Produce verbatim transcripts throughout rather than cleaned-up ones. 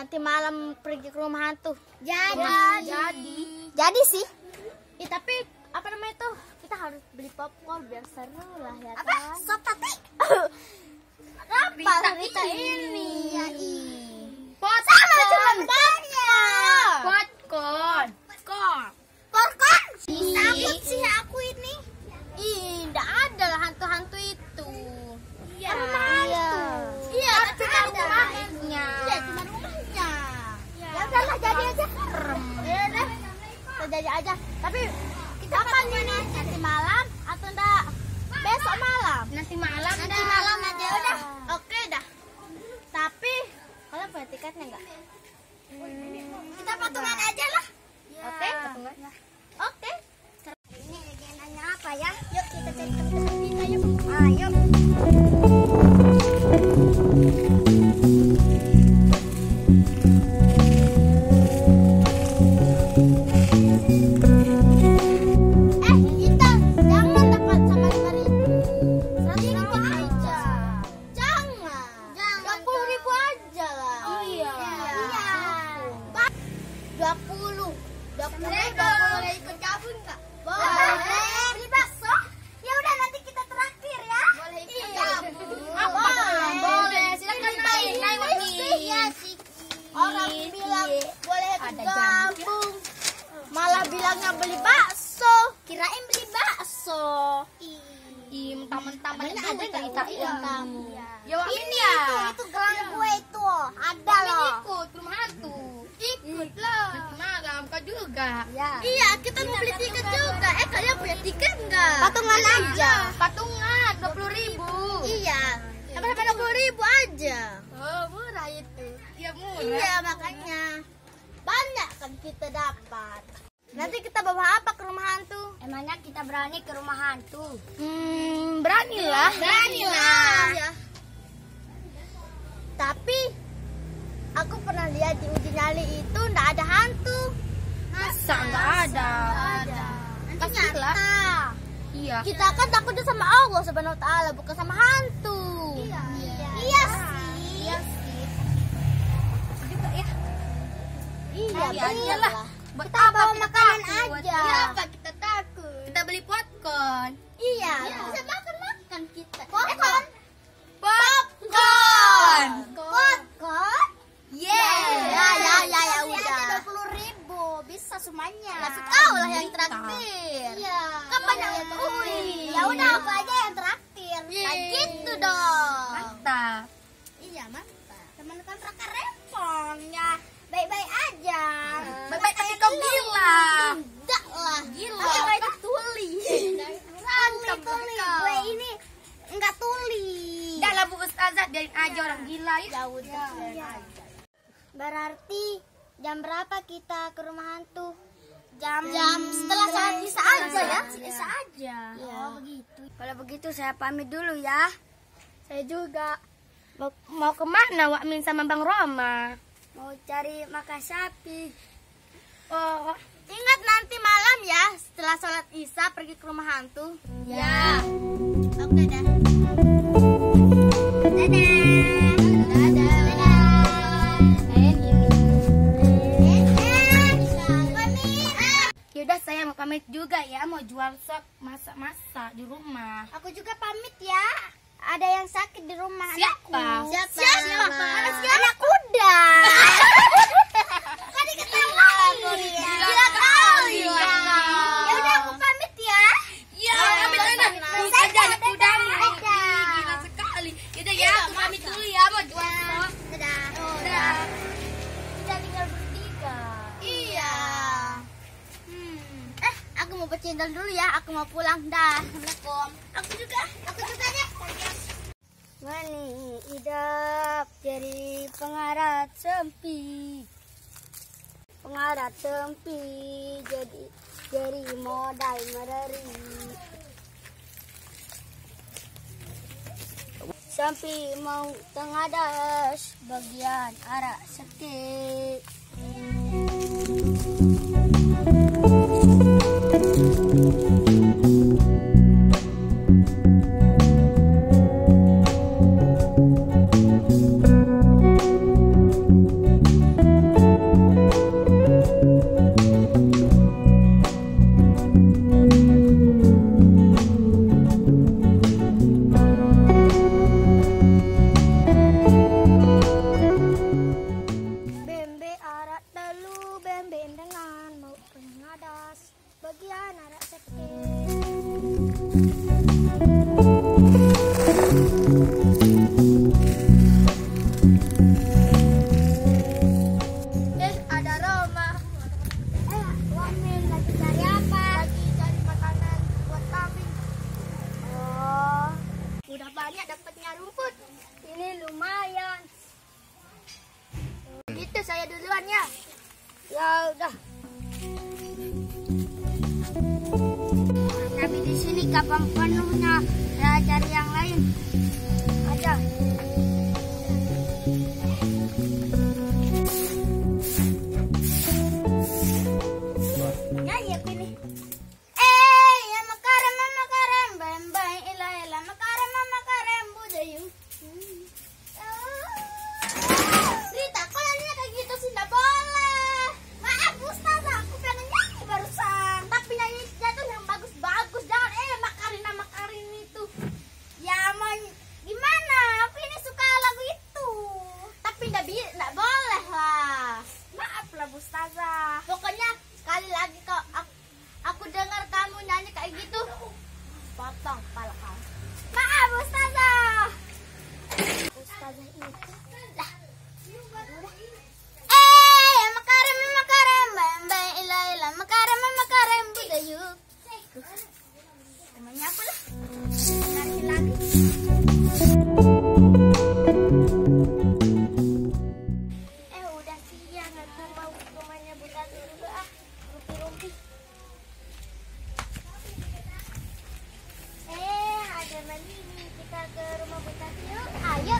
nanti malam pergi ke rumah hantu? Jadi. Jadi. Jadi sih. Ya, tapi apa namanya tuh? Kita harus beli popcorn biar seru lah ya. Apa? Sop tati. Apa cerita ini? Ya, Popcorn. sama cuma bedanya. Popcorn. Popcorn. Popcorn. Takut sih aku ini. Ih, enggak ada lah hantu-hantu itu. Iya. Iya. Iya, tapi Cuma cuma ada. rumahnya. Iya, cuma rumahnya. Ya udahlah, jadi aja. Ya udah. Kita jadi aja. Tapi kapan ini? Nanti malam atau enggak? Besok malam. Nanti malam. Nanti Dah. malam aja udah. Oke dah. Tapi kalian punya tiketnya enggak? Kita patungan aja lah. Oke, patungan. Oke. Ini legendanya apa ya? Yuk kita cari keputusan kita yuk. Ayo. Eh, kita jangan dapat sama lima ribu. Seratus ribu aja. Jangan. Jangan, Dua puluh ribu aja lah. Oh iya. Iya. Dua puluh. Dua puluh. Mereka Dua puluh. boleh ikut gabung nggak? Boleh. Beli bakso? Ya udah nanti kita traktir ya. Boleh ikut Iya. gabung. Apa? Boleh. Silakan naik. Naik lagi. Iya sih. Orang bilang boleh Ada gabung. Malah bilangnya beli bakso. Kirain beli bakso. Ih, mentah-mentah Emangnya banyak ada juga nggak itain uang? kamu. Ya, ini itu, itu gelang gue itu. Ada loh. Ikut ke rumah hantu. Ikut lah. Malam kau juga. Ya. Iya, kita mau beli tiket juga. Eh, kalian punya tiket enggak? Patungan aja. Patungan dua puluh ribu. Iya. Sampai dua puluh ribu aja. Oh, murah itu. Iya murah. Iya, makanya banyak kan kita dapat. Nanti kita bawa apa ke rumah hantu? Emangnya kita berani ke rumah hantu? Hmm, beranilah. Beranilah. Iya. Tapi aku pernah lihat di uji nyali itu ndak ada hantu. Masa nggak ada? Ada. Nanti Pastilah. nyata. Iya. Kita kan takutnya sama Allah Subhanahu wa taala, bukan sama hantu. Iya. Iya sih. Iya sih. Juga ya. Iya, Iya, iyalah. Kita bawa makanan aja. Iya. Apa kita takut? Kita beli popcorn. Iya. Bisa makan-makan kita. Popcorn. Popcorn. Popcorn. Popcorn. Yeah. Ya, ya, ya, ya udah. dua puluh ribu bisa semuanya. Kasih tahu lah yang traktir. Iya. Kan banyak yang Iya. traktir. Ya udah aku aja yang traktir. Nah, gitu dong. Mantap. Iya mantap. Teman-teman rakar repong ya. Baik-baik aja. Baik-baik tapi kau gila. Enggak lah. Gila. Tapi gue Kau tuli. Tuli, tuli. Gue ini enggak tuli. Dah lah Bu Ustazah, biarin aja orang gila ya. Ya udah. Berarti jam berapa kita ke rumah hantu? Jam Jam setelah saat Isya aja ya. Isya aja. Ya. Oh begitu. Kalau begitu saya pamit dulu ya. Saya juga. Mau, mau kemana Wak Min sama Bang Roma? Mau cari makan sapi. Oh, ingat nanti malam ya setelah sholat Isya pergi ke rumah hantu. Ya. Oke dah. Dadah. Dadah. Yaudah saya mau pamit juga ya, mau jual sop masak-masak di rumah. Aku juga pamit ya. Ada yang sakit di rumah. Siapa? Anakku. Siapa? Siapa? Anak siapa? Anak kuda. Kan diketahui. Gila kali. Ya udah aku pamit ya. Ya, pamit Dadah. anak. Dadah. Aja anak kudamu. Dadah. Gila sekali. Yaudah ya, aku pamit dulu ya, mau jual sop. Dadah. Dadah. Kita tinggal bertiga. Iya. Hmm. Eh, aku mau bercendol dulu ya, aku mau pulang dah. Assalamualaikum. Aku juga. Aku juga ya. Mani idap jadi pengarat sempi. Pengarat sempi jadi jadi modal mereri. Sempi mau tengadas bagian arah sekek. bagian arak seke. Eh, ada Roma. Eh, Wamin lagi cari apa? Lagi cari makanan buat kambing. Oh, Udah banyak dapatnya rumput. ini lumayan. Gitu saya duluan ya. Ya udah. Tapi di sini kapan penuhnya? Saya cari yang lain. Aja. Nyanyi apa ini? Eh, ya makarem makarem bam bam ilah ilah makarem makarem budayu. Rita, kok nyanyinya kayak gitu sih? Nggak boleh. Maaf Ustazah, aku pengen nyanyi barusan. Tapi nyanyinya tuh yang bagus-bagus. Jangan eh Makarina Makarin itu. Ya mau gimana? Aku ini suka lagu itu. Tapi nggak bi, nggak boleh lah. Maaf lah Ustazah. Pokoknya sekali lagi kau aku, aku dengar kamu nyanyi kayak gitu, potong kepala kamu. Maaf Ustazah. Ustazah ini. Lah. Eh, ya makarem makarem bam bam ilah ilah makarem makarem budayu. Emangnya apa lah? Nyanyi lagi. Eh udah siang, aku mau ke rumahnya Bu Tati dulu ah, rumpi-rumpi. Eh ada Malini, kita ke rumah Bu Tati yuk. Ayo.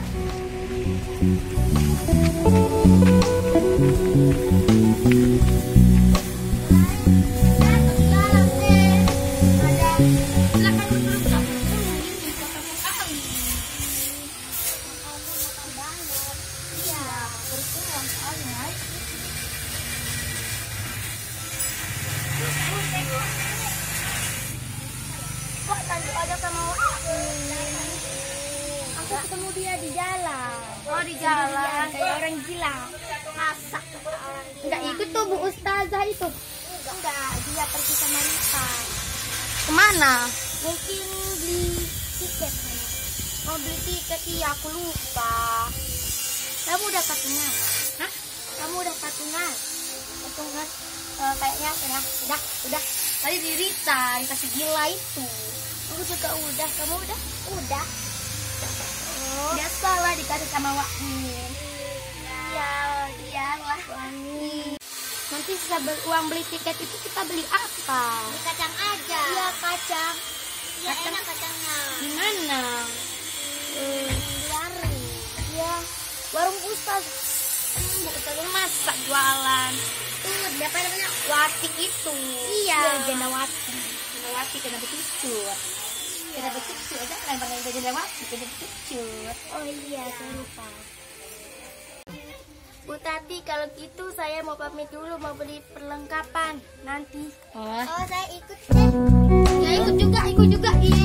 Kok tadi ada sama aku? Aku ketemu dia di jalan. Oh di jalan. Kayak orang gila. Masak. Enggak ikut tuh Bu Ustazah itu. Enggak, dia pergi sama Rita. Kemana? Mungkin beli tiket. Mau beli tiket, iya aku lupa. Kamu udah patungan? Hah? Kamu udah patungan? Patungan? Eh, kayaknya ya. Udah, udah. Tadi di Rita, dikasih gila itu. Aku juga udah. Kamu udah? Udah. Oh. Biasalah dikasih sama Wamin. Iya, iya lah. Nanti sisa ber- uang beli tiket itu kita beli apa? Beli kacang aja. Iya kacang. Iya, Kacang. enak kacangnya. Di mana? Hmm, di warung. Ya, warung Ustaz. Hmm, mau kita masak jualan. Tuh, siapa namanya? Wati itu. Iya. Jendawati. Jendawati kena becucur. Kena becucur. Jangan panggil Jendawati, kena becucur. Oh iya, saya lupa. Bu Tati, kalau gitu saya mau pamit dulu, mau beli perlengkapan nanti. Oh, Oh, saya ikut deh. ya ikut juga, ikut juga. Iya.